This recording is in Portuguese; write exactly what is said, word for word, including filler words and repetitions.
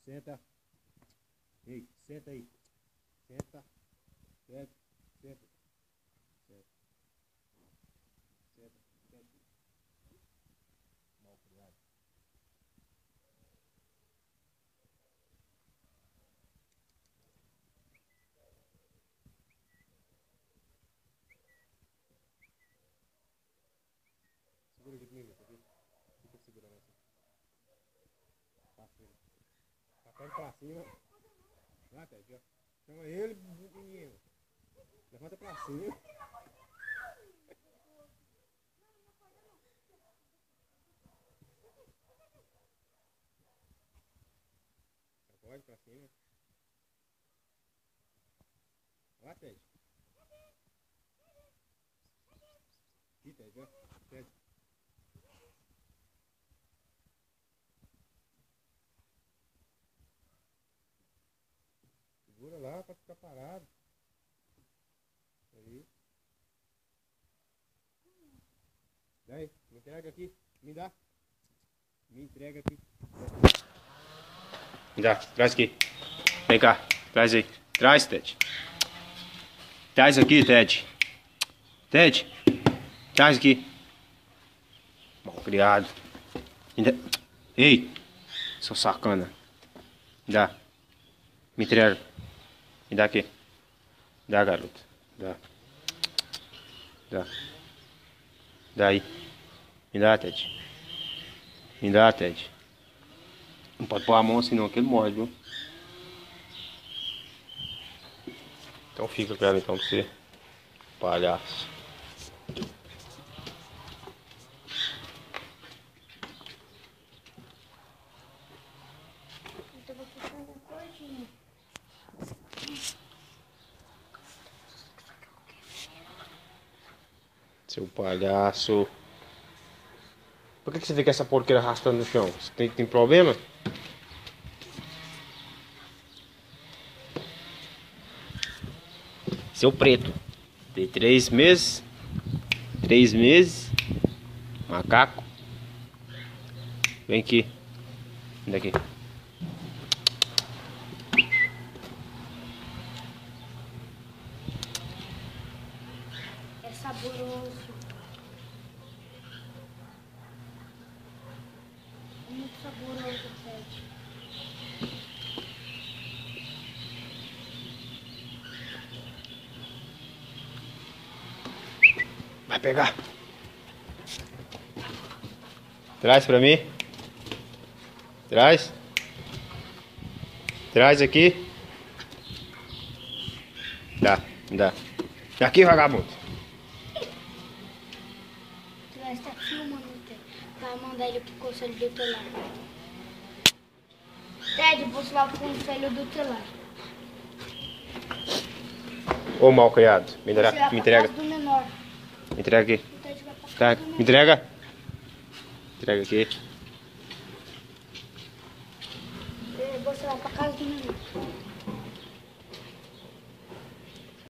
Senta. Ei, senta aí. Senta. Senta. Senta. Senta. Senta. Senta. Mal criado. Segura aqui comigo, aqui. Fica segurando assim. Pra cima. Tá perto pra cima. Lá, Ted, ó. Chama ele, menino. Levanta pra cima. Pode pra cima. Lá, Ted. Aqui, Ted, ó. Ted. Segura lá pra ficar parado. Aí. Daí, me entrega aqui. Me dá. Me entrega aqui. Me dá, traz aqui. Vem cá, traz aí. Traz, Ted. Traz aqui, Ted. Ted, traz aqui. Mal criado. Ei, seu sacana. Me dá. Me entrega. Me dá aqui. Dá, garoto. Dá. Dá. Dá aí. Me dá, Ted. Me dá, Ted. Não pode pôr a mão assim não, que ele morre, viu? Então fica com ela então pra você. Palhaço. Eu vou ficar com gordinho. Seu palhaço. Por que, que você fica essa porqueira arrastando no chão? Você tem, tem problema? Seu preto. Tem três meses. Três meses. Macaco. Vem aqui. Vem daqui. É saboroso. É muito saboroso, Ted. Vai pegar. Traz pra mim. Traz. Traz aqui. Dá, dá. Aqui, vagabundo. Tu vai estar filmando, Ted. Vai mandar ele pro conselho tutelar. Ted, você vai pro conselho tutelar. Ô mal criado. Me, Você vai me pra entrega. casa do menor. Me entrega aqui. O Ted vai pra casa Tá, do me menor. entrega. Entrega aqui. Você vai pra casa do menor.